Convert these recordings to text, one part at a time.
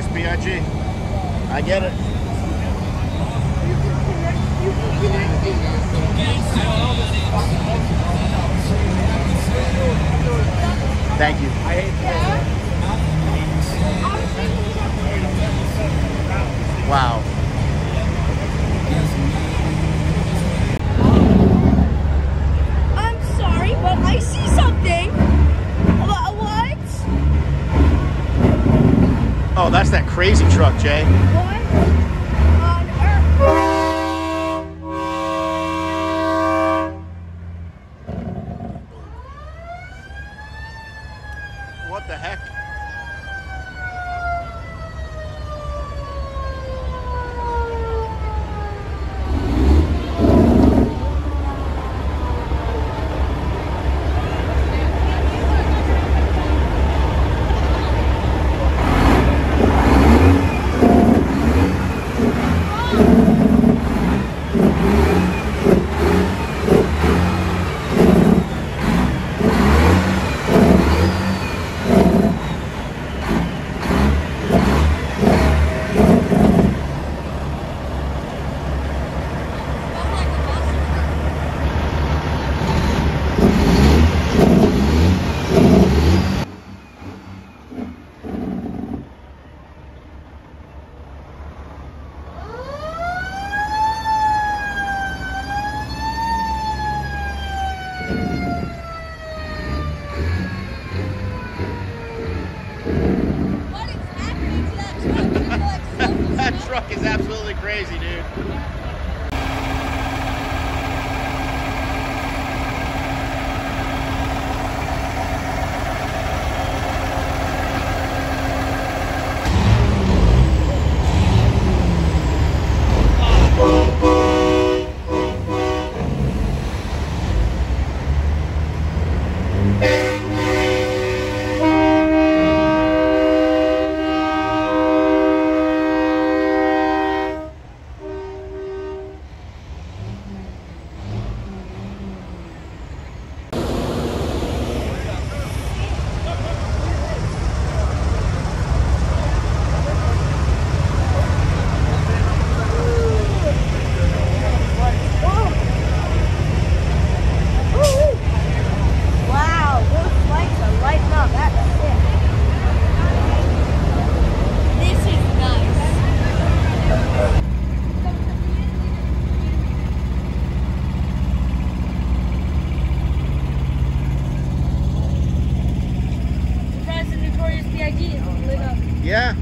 Notorious B.I.G. I get it. Thank you. Wow. I'm sorry, but I see something. What? Oh, that's that crazy truck, Jay. What on earth? What the heck? That truck is absolutely crazy, dude. Yeah.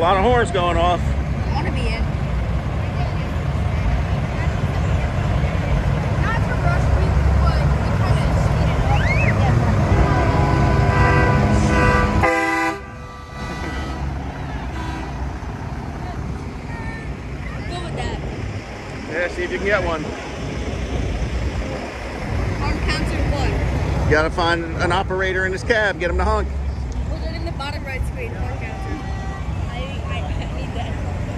lot of horns going off. I want to be in. Not to rush people, but we kind of speed it up. Go with that. Yeah, see if you can get one. Horn counts or what? You gotta find an operator in his cab, get him to honk. Put it in the bottom right screen. Horn counter. I need that.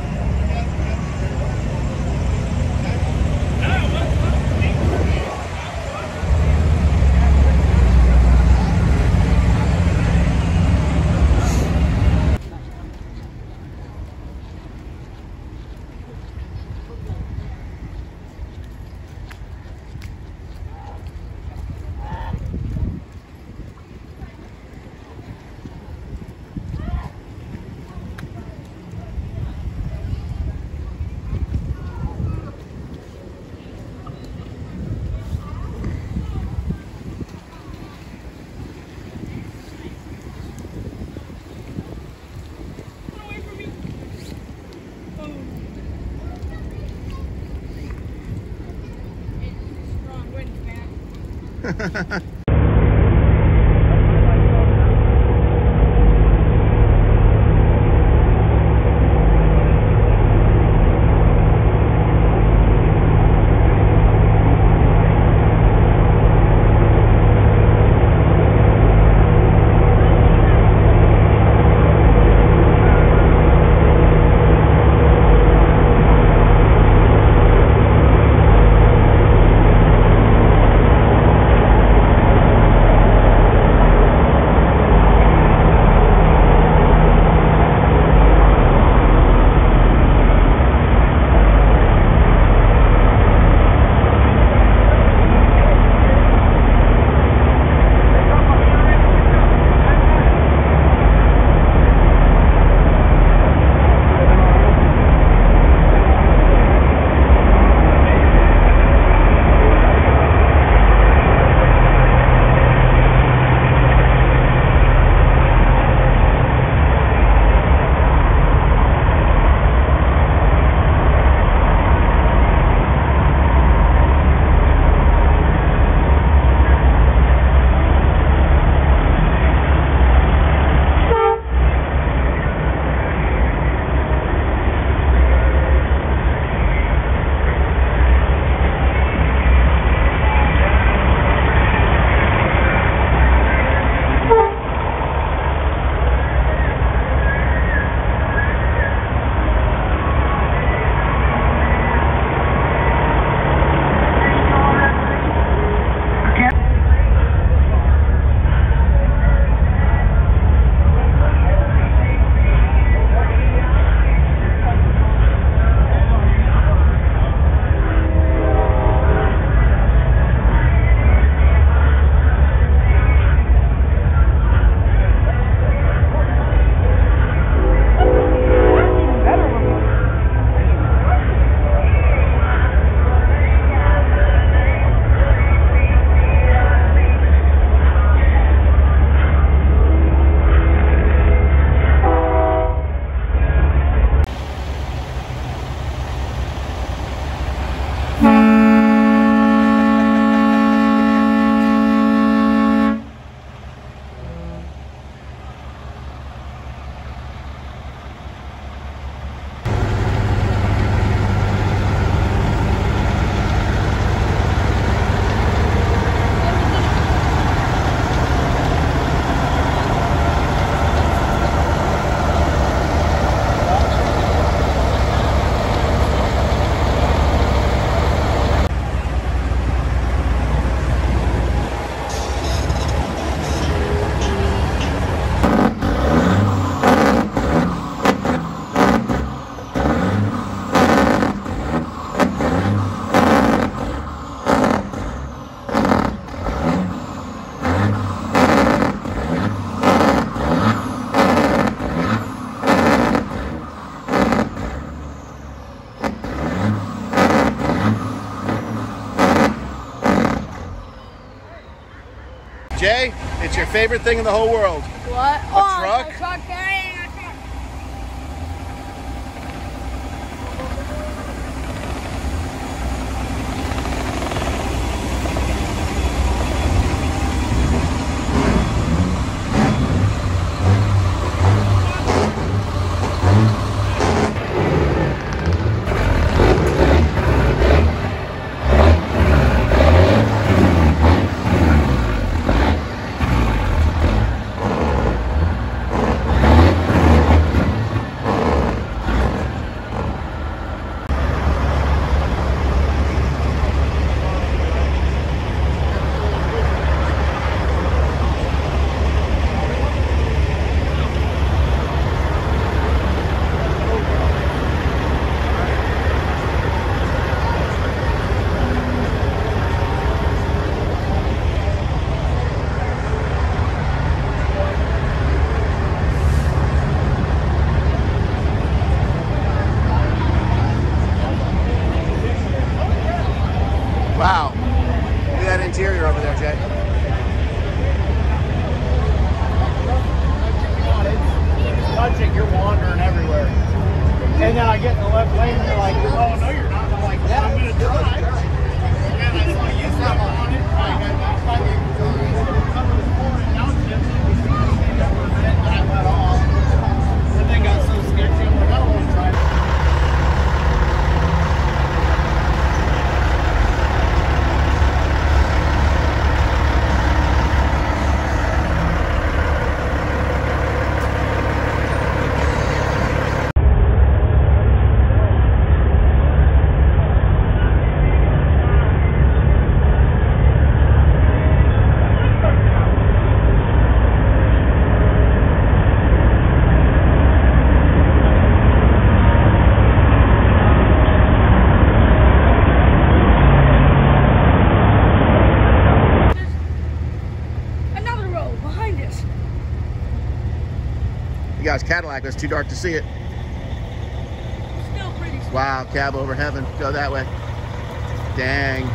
Jay, it's your favorite thing in the whole world. What? A truck? A truck carrying a truck. Wow. Look at that interior over there, Jay. Touching, you're wandering everywhere. And then I get in the left lane and you're like, oh no you're not. I'm like, yeah, I'm gonna drive. And I saw you stop on it. I got back by the corner and now it's just and I let off. And then got so sketchy, I'm like, I don't want to drive. You guys, Cadillac was too dark to see it. Still pretty small. Wow, cab over heaven. Go that way. Dang.